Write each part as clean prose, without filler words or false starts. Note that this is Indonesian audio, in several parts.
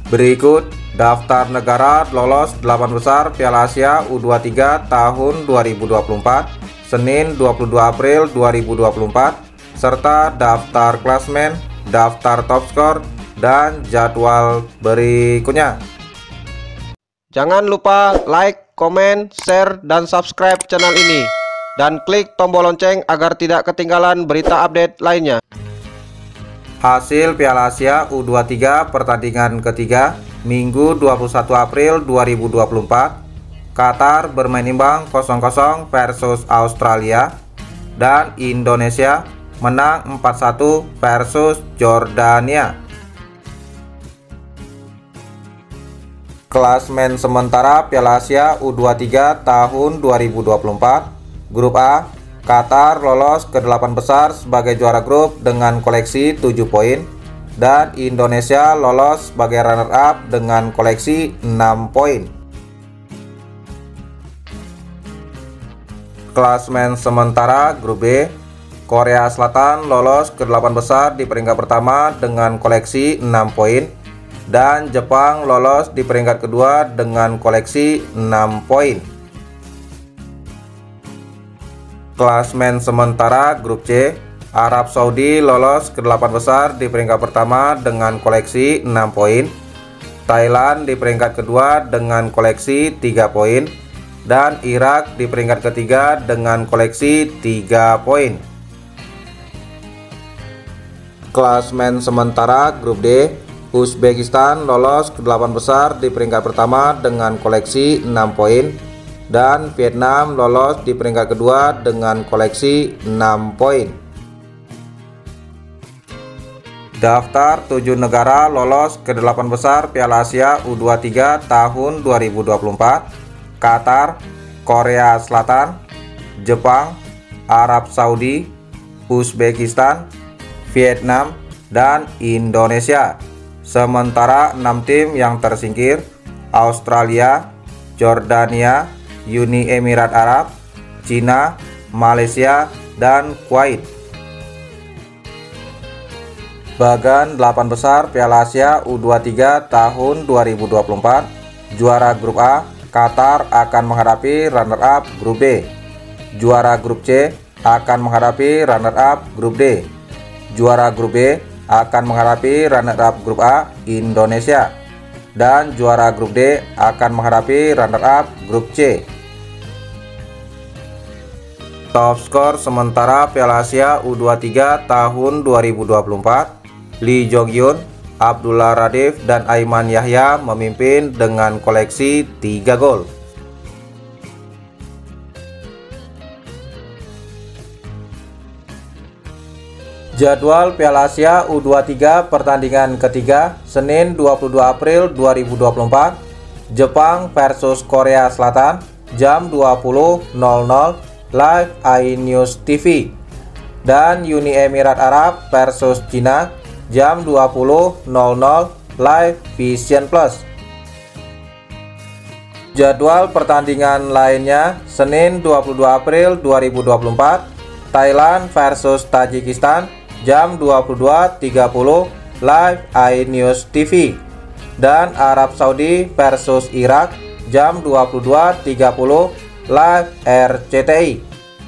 Berikut daftar negara lolos 8 besar Piala Asia U23 tahun 2024 Senin 22 April 2024 serta daftar klasmen, daftar top skor, dan jadwal berikutnya. Jangan lupa like, komen, share, dan subscribe channel ini dan klik tombol lonceng agar tidak ketinggalan berita update lainnya. Hasil Piala Asia U23 pertandingan ketiga Minggu 21 April 2024. Qatar bermain imbang 0-0 versus Australia dan Indonesia menang 4-1 versus Jordania. Klasmen sementara Piala Asia U23 tahun 2024. Grup A, Qatar lolos ke 8 besar sebagai juara grup dengan koleksi 7 poin dan Indonesia lolos sebagai runner up dengan koleksi 6 poin. Klasmen sementara Grup B, Korea Selatan lolos ke 8 besar di peringkat pertama dengan koleksi 6 poin dan Jepang lolos di peringkat kedua dengan koleksi 6 poin. Klasmen sementara Grup C, Arab Saudi lolos ke 8 besar di peringkat pertama dengan koleksi 6 poin, Thailand di peringkat kedua dengan koleksi 3 poin, dan Irak di peringkat ketiga dengan koleksi 3 poin. Klasmen sementara Grup D, Uzbekistan lolos ke 8 besar di peringkat pertama dengan koleksi 6 poin dan Vietnam lolos di peringkat kedua dengan koleksi 6 poin. Daftar 7 negara lolos ke 8 besar Piala Asia U23 tahun 2024. Qatar, Korea Selatan, Jepang, Arab Saudi, Uzbekistan, Vietnam, dan Indonesia. Sementara 6 tim yang tersingkir: Australia, Jordania, Uni Emirat Arab, Cina, Malaysia, dan Kuwait. Bagan 8 besar Piala Asia U23 tahun 2024. Juara Grup A, Qatar akan menghadapi runner up Grup B. Juara Grup C akan menghadapi runner up Grup D. Juara Grup B akan menghadapi runner up Grup A, Indonesia. Dan juara Grup D akan menghadapi runner up Grup C. Top skor sementara Piala Asia U23 tahun 2024. Lee Jong-hyun, Abdullah Radif, dan Aiman Yahya memimpin dengan koleksi 3 gol. Jadwal Piala Asia U23 pertandingan ketiga Senin 22 April 2024. Jepang versus Korea Selatan jam 20.00 live iNews TV, dan Uni Emirat Arab versus Cina jam 20.00 live Vision Plus. Jadwal pertandingan lainnya Senin 22 April 2024. Thailand versus Tajikistan jam 22.30 live iNews TV, dan Arab Saudi versus Irak jam 22.30 live RCTI.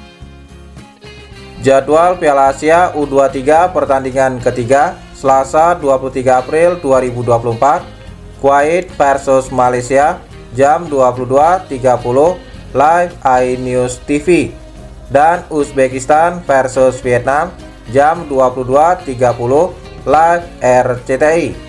Jadwal Piala Asia U23 pertandingan ketiga Selasa 23 April 2024. Kuwait versus Malaysia jam 22.30 live iNews TV, dan Uzbekistan versus Vietnam jam 22.30 live RCTI.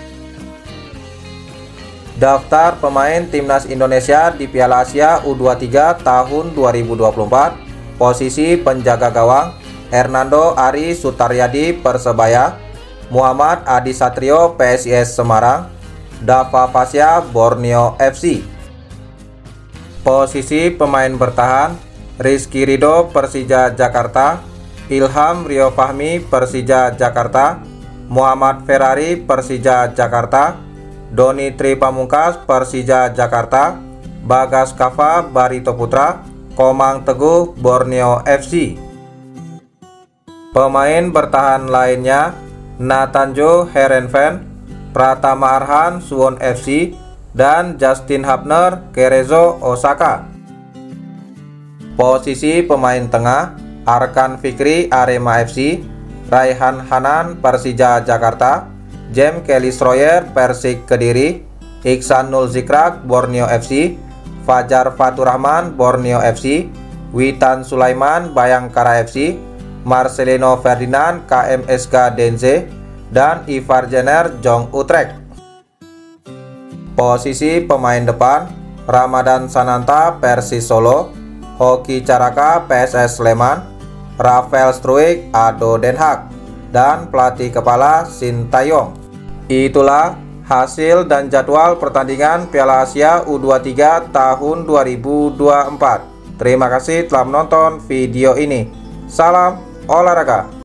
Daftar pemain timnas Indonesia di Piala Asia U23 tahun 2024. Posisi penjaga gawang: Hernando Ari Sutaryadi Persebaya, Muhammad Adi Satrio PSIS Semarang, Dava Fasya Borneo FC. Posisi pemain bertahan: Rizky Ridho Persija Jakarta, Ilham Rio Fahmi Persija Jakarta, Muhammad Ferrari Persija Jakarta, Doni Tri Pamungkas Persija Jakarta, Bagas Kava Barito Putra, Komang Teguh Borneo FC. Pemain bertahan lainnya: Natanjo Herenven, Pratama Arhan, Suwon FC, dan Justin Hubner, Cerezo Osaka. Posisi pemain tengah, Arkan Fikri, Arema FC, Raihan Hanan, Persija Jakarta, James Kelly Stroyer, Persik Kediri, Iksan Nul Zikrak, Borneo FC, Fajar Faturrahman, Borneo FC, Witan Sulaiman, Bayangkara FC, Marcelino Ferdinand, KMSK Denze, dan Ivar Jenner, Jong Utrecht. Posisi pemain depan, Ramadan Sananta, Persis Solo, Hoki Caraka, PSS Sleman, Rafael Struijk, ADO Den Haag, dan pelatih kepala Sintayong. Itulah hasil dan jadwal pertandingan Piala Asia U23 tahun 2024. Terima kasih telah menonton video ini. Salam olahraga.